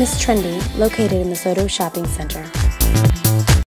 Miss Trendy, located in the SODO Shopping Center.